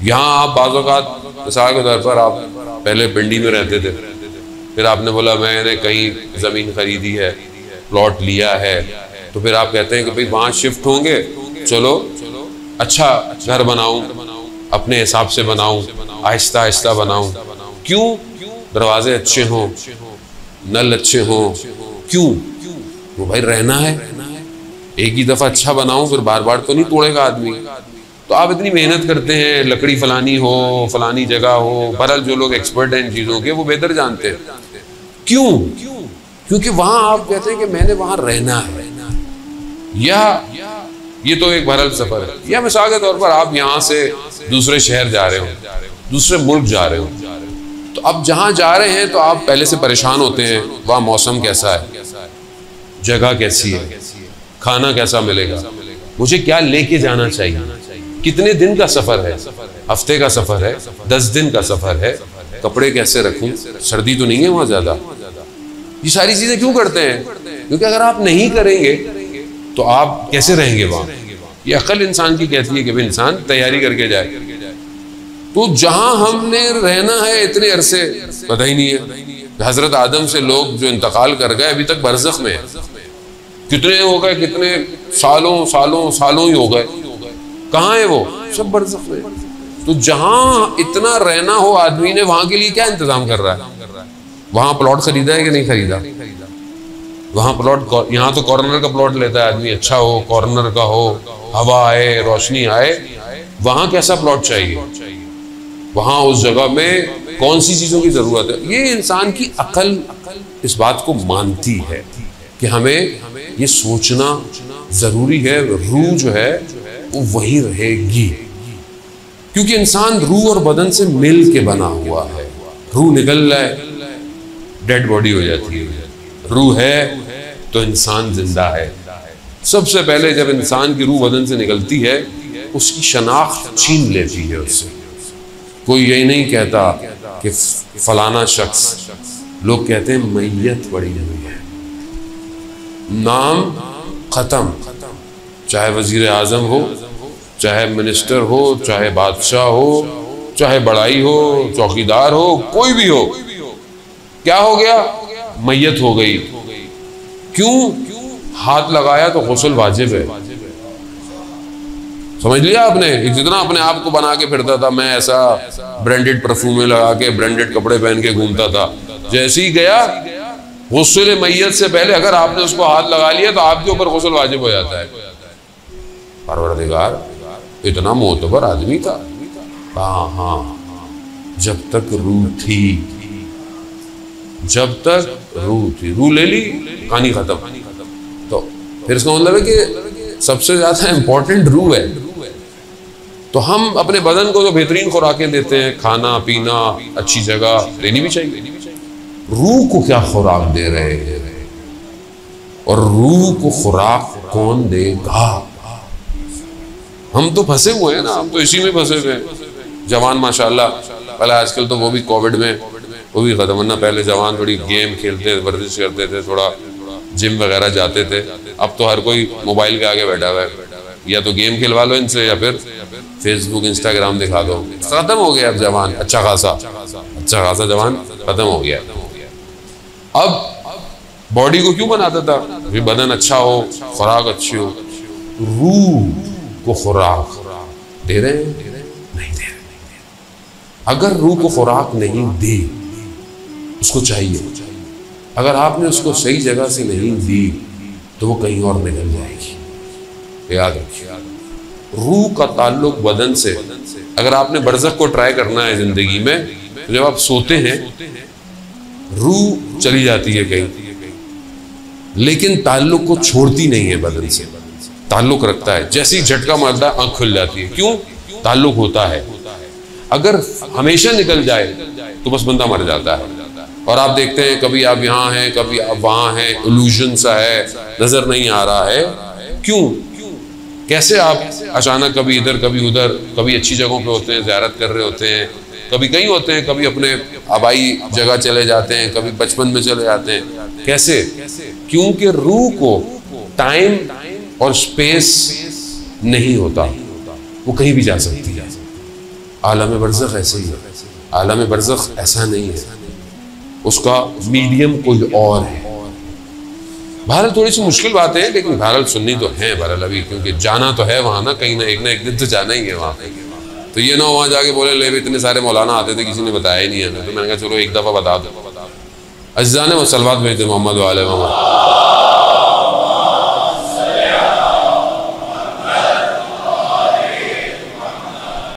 यहाँ आप बाज़ औक़ात मिसाल के तौर पर आप पहले पिंडी में रहते थे, फिर आपने बोला मैंने कहीं ज़मीन खरीदी है, प्लॉट लिया है, तो फिर आप कहते हैं कि भाई वहाँ शिफ्ट होंगे, चलो अच्छा घर बनाऊं, अपने हिसाब से बनाऊं, आहिस्ता आहिस्ता बनाऊं। क्यों? दरवाजे अच्छे हों, नल अच्छे हों। क्यों? वो भाई रहना है, एक ही दफ़ा अच्छा बनाऊं, फिर बार बार तो नहीं तोड़ेगा आदमी। तो आप इतनी मेहनत करते हैं, लकड़ी फलानी हो, फलानी जगह हो, बहरहाल जो लोग एक्सपर्ट हैं इन चीज़ों के वो बेहतर जानते हैं। क्यों? क्योंकि वहां आप कहते हैं कि मैंने वहां रहना है, या ये तो एक बहरहाल सफर है, या मिसाल के तौर पर आप यहाँ से दूसरे शहर जा रहे हो, दूसरे मुल्क जा रहे हो, तो अब जहाँ जा रहे हैं तो आप पहले से परेशान होते हैं, वहाँ मौसम कैसा है, जगह कैसी है, खाना कैसा मिलेगा, मुझे क्या लेके जाना चाहिए, कितने दिन का सफर है, हफ्ते का सफर है, 10 दिन का सफर है, कपड़े कैसे रखूं, सर्दी तो नहीं है वहां ज्यादा। ये सारी चीजें क्यों करते हैं? क्योंकि अगर आप नहीं करेंगे तो आप कैसे रहेंगे वहां। ये अक्ल इंसान की कहती है कि भाई इंसान तैयारी करके जाए। तो जहां हमने रहना है इतने अरसे पता ही नहीं है। हजरत आदम से लोग जो इंतकाल कर गए अभी तक बरज़ख में है, कितने हो गए, कितने सालों सालों सालों ही हो गए, कहाँ है वो? सब बरज़ख में। तो जहां इतना रहना हो आदमी ने, वहां के लिए क्या इंतजाम कर रहा है? वहां प्लॉट खरीदा है कि नहीं खरीदा? वहां प्लॉट, यहाँ तो कॉर्नर का प्लॉट लेता है आदमी, अच्छा हो, कॉर्नर का हो, हवा आए, रोशनी आए। वहां कैसा प्लॉट चाहिए? वहां उस जगह में कौन सी चीजों की जरूरत है? ये इंसान की अकल इस बात को मानती है कि हमें ये सोचना जरूरी है। रूह जो है वो वही रहेगी, क्योंकि इंसान रूह और बदन से मिल के बना हुआ है। रूह निकल जाए डेड बॉडी हो जाती है, रूह है तो इंसान जिंदा है। सबसे पहले जब इंसान की रूह बदन से निकलती है, उसकी शनाख्त छीन लेती है उससे। कोई यही नहीं कहता कि फलाना शख्स, लोग कहते हैं मैयत पड़ी हुई है, नाम खत्म। चाहे वजीर आजम हो, चाहे मिनिस्टर हो, चाहे बादशाह हो, चाहे बड़ाई हो, चौकीदार हो, कोई भी हो, क्या हो गया? मैयत हो गई। क्यों? हाथ लगाया तो गुस्ल वाजिब है। समझ लिया आपने? जितना अपने आप को बना के फिरता था, मैं ऐसा ब्रांडेड परफ्यूम लगा के, ब्रांडेड कपड़े पहन के घूमता था, जैसे ही गया गुस्ल मैयत से पहले अगर आपने उसको हाथ लगा लिया तो आपके ऊपर गुस्ल वाजिब हो जाता है। परवरदिगार इतना मोतबर आदमी था, हाँ, जब तक रूह थी, जब तक रूह थी, रूह ले ली, कहानी खत्म। तो फिर इसका मतलब है कि सबसे ज्यादा इंपॉर्टेंट रूह है। तो हम अपने बदन को तो बेहतरीन खुराकें देते हैं, खाना पीना, अच्छी जगह लेनी भी चाहिए। रूह को क्या खुराक दे रहे हैं, और रूह को खुराक कौन देगा? हम तो फंसे हुए हैं ना, हम तो इसी में फंसे हुए हैं। जवान माशाल्लाह, पहले आजकल तो वो भी कोविड में वो भी खत्म, वरना पहले जवान थोड़ी गेम खेलते, वर्जिश करते थे, थोड़ा जिम वगैरह जाते थे। अब तो हर कोई मोबाइल के आगे बैठा हुआ है, या तो गेम खिलवा लो इनसे, या फिर फेसबुक इंस्टाग्राम दिखा दो। खत्म हो गया अब जवान, अच्छा खासा जवान खत्म हो गया। अब बॉडी को क्यों बनाता था? बदन अच्छा हो, खुराक अच्छी हो। रूह को खुराक दे रहे हैं? नहीं दे रहे। अगर रूह को खुराक नहीं दी, उसको चाहिए, अगर आपने उसको सही जगह से नहीं दी तो वो कहीं और निकल जाएगी। याद रखिए, रूह का ताल्लुक बदन से। अगर आपने बरज़ख को ट्राई करना है जिंदगी में, तो जब आप सोते हैं रूह चली जाती है कहीं, लेकिन ताल्लुक को छोड़ती नहीं है, बदन से ताल्लुक रखता है। जैसे ही झटका मारता है आंख खुल जाती है। क्यों? ताल्लुक होता है। अगर हमेशा निकल जाए तो बस बंदा मर जाता है। और आप देखते हैं कभी आप यहाँ हैं, कभी आप वहाँ हैं, इल्यूजन सा है, नजर नहीं आ रहा है। क्यों? कैसे आप अचानक कभी इधर कभी उधर, कभी अच्छी जगहों पे होते हैं, ज़ियारत कर रहे होते हैं, कभी कहीं होते हैं, कभी अपने आबाई जगह चले जाते हैं, कभी बचपन में चले जाते हैं। कैसे? क्योंकि रूह को टाइम और स्पेस नहीं होता, वो कहीं भी जा सकती है। आलम बरज़ख ऐसे ही है, आलम बरज़ख ऐसा नहीं है, उसका मीडियम कोई और है। बहरहाल थोड़ी सी मुश्किल बात है, लेकिन बहरहाल सुननी तो है बहरहाल अभी, क्योंकि जाना तो है वहाँ ना, कहीं ना एक दिन तो जाना ही है वहाँ पे। तो ये ना वहाँ जाके बोले ले इतने सारे मौलाना आते थे, किसी ने बताया ही नहीं है। तो मैंने कहा चलो एक दफ़ा बता दो। अज़्ज़ान व सलवात भेजते मोहम्मद वाले मोहम्मद।